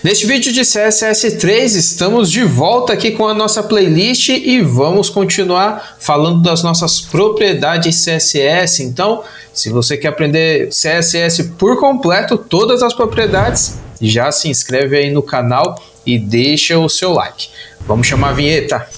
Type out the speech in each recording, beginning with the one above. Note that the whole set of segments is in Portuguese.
Neste vídeo de CSS3 estamos de volta aqui com a nossa playlist e vamos continuar falando das nossas propriedades CSS. Então, se você quer aprender CSS por completo, todas as propriedades, já se inscreve aí no canal e deixa o seu like. Vamos chamar a vinheta.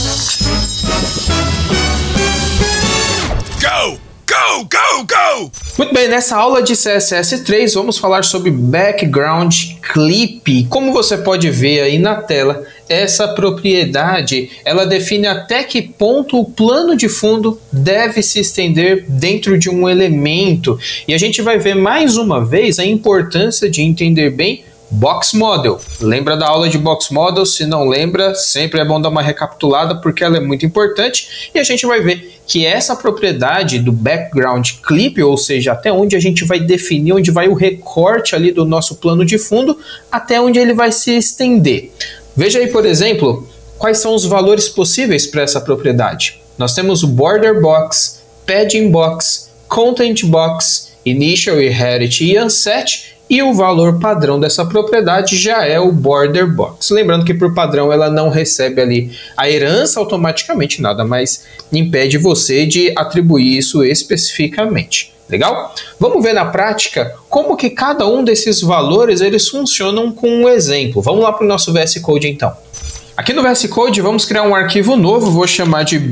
Go! Go, go, go! Muito bem, nessa aula de CSS3 vamos falar sobre Background Clip. Como você pode ver aí na tela, essa propriedade ela define até que ponto o plano de fundo deve se estender dentro de um elemento. E a gente vai ver mais uma vez a importância de entender bem Box Model. Lembra da aula de Box Model? Se não lembra, sempre é bom dar uma recapitulada porque ela é muito importante. E a gente vai ver que essa propriedade do Background Clip, ou seja, até onde a gente vai definir, onde vai o recorte ali do nosso plano de fundo, até onde ele vai se estender. Veja aí, por exemplo, quais são os valores possíveis para essa propriedade. Nós temos o Border Box, Padding Box, Content Box, Initial, Inherit e Unset. E o valor padrão dessa propriedade já é o Border Box. Lembrando que por padrão ela não recebe ali a herança automaticamente, nada mais impede você de atribuir isso especificamente. Legal? Vamos ver na prática como que cada um desses valores eles funcionam com um exemplo. Vamos lá para o nosso VS Code então. Aqui no VS Code vamos criar um arquivo novo, vou chamar de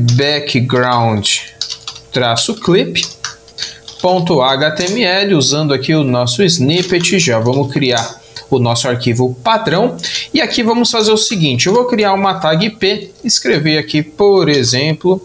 background-clip. .html, usando aqui o nosso snippet, já vamos criar o nosso arquivo padrão. E aqui vamos fazer o seguinte, eu vou criar uma tag p, escrever aqui, por exemplo,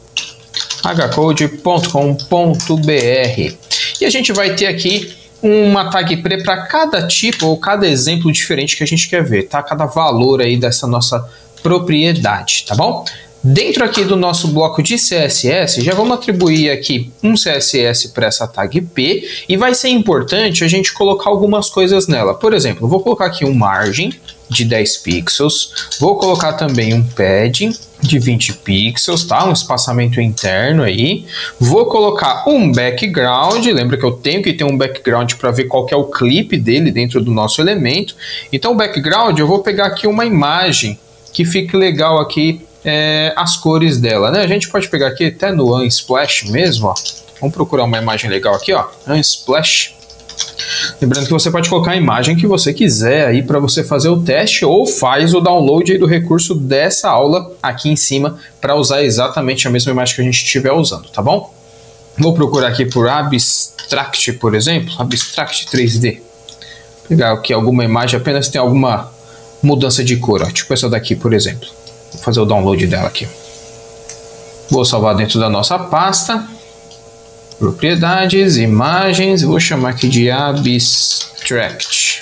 hcode.com.br. E a gente vai ter aqui uma tag p para cada tipo ou cada exemplo diferente que a gente quer ver, tá? Cada valor aí dessa nossa propriedade, tá bom? Dentro aqui do nosso bloco de CSS, já vamos atribuir aqui um CSS para essa tag P e vai ser importante a gente colocar algumas coisas nela. Por exemplo, vou colocar aqui um margem de 10 pixels, vou colocar também um padding de 20 pixels, tá? Um espaçamento interno aí. Vou colocar um background, lembra que eu tenho que ter um background para ver qual que é o clipe dele dentro do nosso elemento. Então o background, eu vou pegar aqui uma imagem que fique legal aqui, as cores dela, né? A gente pode pegar aqui até no Unsplash mesmo, ó. Vamos procurar uma imagem legal aqui, ó. Unsplash. Lembrando que você pode colocar a imagem que você quiser aí para você fazer o teste ou faz o download aí do recurso dessa aula aqui em cima para usar exatamente a mesma imagem que a gente estiver usando, tá bom? Vou procurar aqui por Abstract, por exemplo, Abstract 3D. Pegar aqui alguma imagem, apenas tem alguma mudança de cor, ó. Tipo essa daqui, por exemplo. Vou fazer o download dela aqui. Vou salvar dentro da nossa pasta. Propriedades, imagens. Vou chamar aqui de Abstract.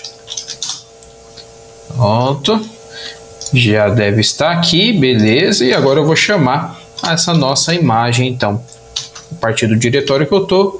Pronto. Já deve estar aqui, beleza. E agora eu vou chamar essa nossa imagem, então. A partir do diretório que eu estou,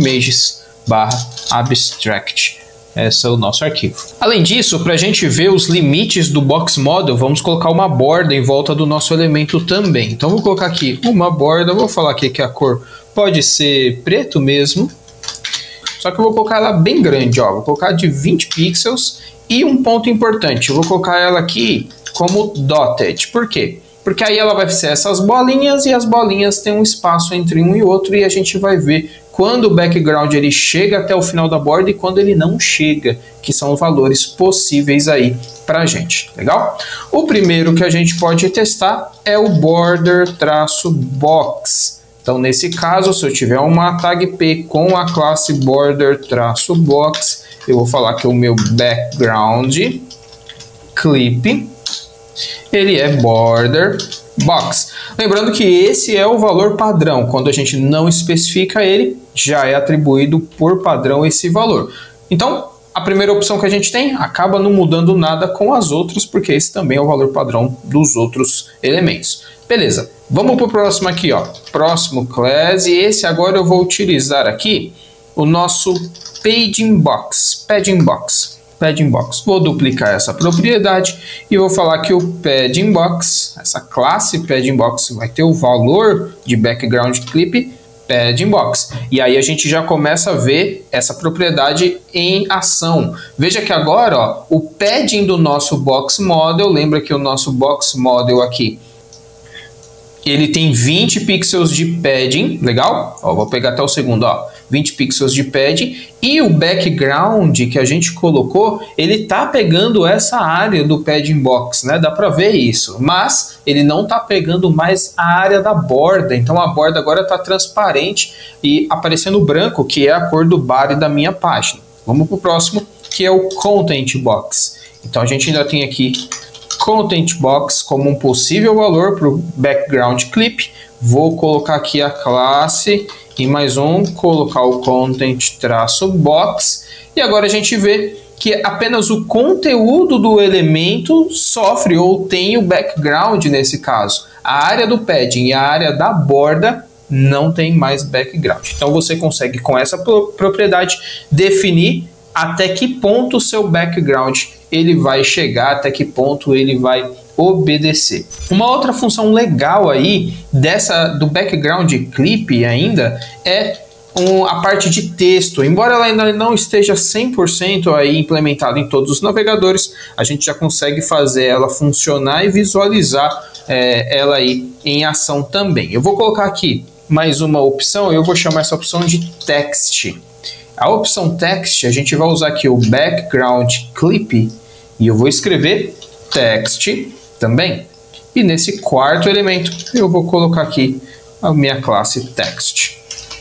images/abstract. Esse é o nosso arquivo. Além disso, para a gente ver os limites do Box Model, vamos colocar uma borda em volta do nosso elemento também. Então, vou colocar aqui uma borda, vou falar aqui que a cor pode ser preto mesmo, só que eu vou colocar ela bem grande, ó. Vou colocar de 20 pixels e um ponto importante, eu vou colocar ela aqui como dotted. Por quê? Porque aí ela vai ser essas bolinhas e as bolinhas têm um espaço entre um e outro e a gente vai ver quando o background ele chega até o final da borda e quando ele não chega, que são valores possíveis aí pra gente, legal? O primeiro que a gente pode testar é o border-box. Então, nesse caso, se eu tiver uma tag P com a classe border-box, eu vou falar que o meu background clip, ele é border box. Lembrando que esse é o valor padrão. Quando a gente não especifica ele, já é atribuído por padrão esse valor. Então, a primeira opção que a gente tem acaba não mudando nada com as outras, porque esse também é o valor padrão dos outros elementos. Beleza, vamos para o próximo aqui, ó. Próximo class, e esse agora eu vou utilizar aqui o nosso padding box. Vou duplicar essa propriedade e vou falar que o padding box, essa classe padding box, vai ter o valor de background clip Padding Box. E aí a gente já começa a ver essa propriedade em ação. Veja que agora, ó, o padding do nosso Box Model, lembra que o nosso Box Model aqui, ele tem 20 pixels de padding, legal? Ó, vou pegar até o segundo, ó, 20 pixels de padding, e o background que a gente colocou, ele tá pegando essa área do padding box, né? Dá para ver isso, mas ele não tá pegando mais a área da borda, então a borda agora tá transparente e aparecendo branco, que é a cor do body da minha página. Vamos pro próximo, que é o Content Box. Então a gente ainda tem aqui Content Box como um possível valor para o background clip. Vou colocar aqui a classe e mais um, colocar o content-box. E agora a gente vê que apenas o conteúdo do elemento sofre ou tem o background nesse caso. A área do padding e a área da borda não tem mais background. Então você consegue com essa propriedade definir até que ponto o seu background ele vai chegar, até que ponto ele vai obedecer. Uma outra função legal aí do background clip ainda é a parte de texto. Embora ela ainda não esteja 100% aí implementada em todos os navegadores, a gente já consegue fazer ela funcionar e visualizar ela aí em ação também. Eu vou colocar aqui mais uma opção, eu vou chamar essa opção de text. A opção text, a gente vai usar aqui o background clip e eu vou escrever text também. E nesse quarto elemento eu vou colocar aqui a minha classe text.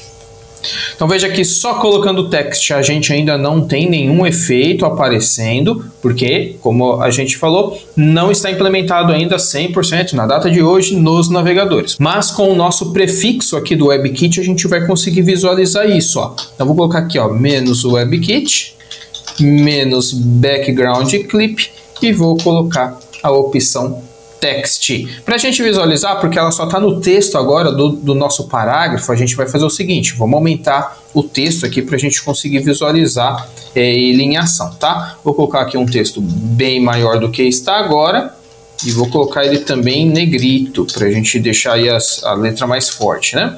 Então veja que só colocando text a gente ainda não tem nenhum efeito aparecendo, porque, como a gente falou, não está implementado ainda 100% na data de hoje nos navegadores. Mas com o nosso prefixo aqui do WebKit a gente vai conseguir visualizar isso. Ó. Então vou colocar aqui, ó, menos WebKit, menos background clip e vou colocar a opção text. Para a gente visualizar, porque ela só está no texto agora do nosso parágrafo, a gente vai fazer o seguinte, vamos aumentar o texto aqui para a gente conseguir visualizar ele em ação, tá? Vou colocar aqui um texto bem maior do que está agora e vou colocar ele também em negrito, para a gente deixar aí a letra mais forte, né?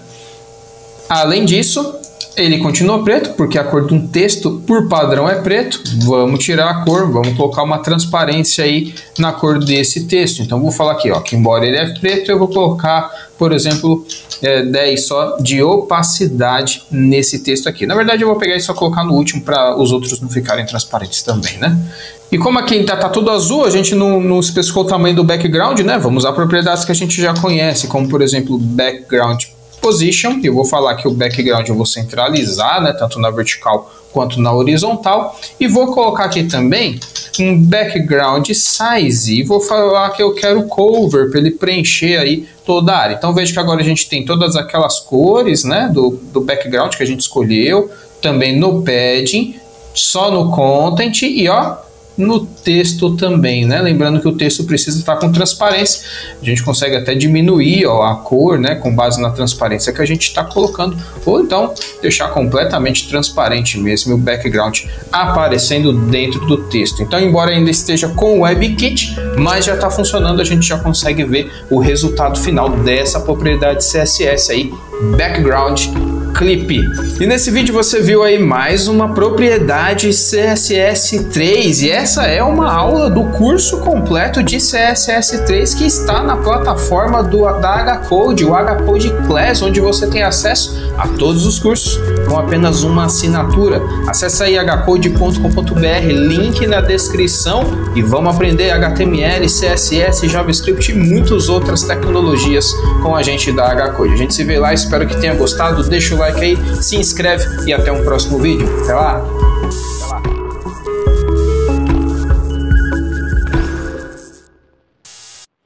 Além disso, ele continua preto, porque a cor de um texto, por padrão, é preto. Vamos tirar a cor, vamos colocar uma transparência aí na cor desse texto. Então, vou falar aqui, ó, que embora ele é preto, eu vou colocar, por exemplo, 10 só de opacidade nesse texto aqui. Na verdade, eu vou pegar e só colocar no último para os outros não ficarem transparentes também, né? E como aqui está tudo azul, a gente não especificou o tamanho do background, né? Vamos usar propriedades que a gente já conhece, como, por exemplo, background position. Eu vou falar que o background eu vou centralizar, né, tanto na vertical quanto na horizontal, e vou colocar aqui também um background size e vou falar que eu quero cover para ele preencher aí toda a área. Então veja que agora a gente tem todas aquelas cores, né, do background que a gente escolheu, também no padding, só no content e ó, no texto também, né? Lembrando que o texto precisa estar com transparência. A gente consegue até diminuir, ó, a cor, né? Com base na transparência que a gente está colocando, ou então deixar completamente transparente mesmo o background aparecendo dentro do texto. Então, embora ainda esteja com o WebKit, mas já está funcionando, a gente já consegue ver o resultado final dessa propriedade CSS aí, background clip. E nesse vídeo você viu aí mais uma propriedade CSS3 e essa é uma aula do curso completo de CSS3 que está na plataforma da HCode, o HCode Class, onde você tem acesso a todos os cursos com apenas uma assinatura. Acesse aí hcode.com.br, link na descrição e vamos aprender HTML, CSS, JavaScript e muitas outras tecnologias com a gente da HCode. A gente se vê lá, espero que tenha gostado, deixa o like aí, se inscreve e até um próximo vídeo. Até lá!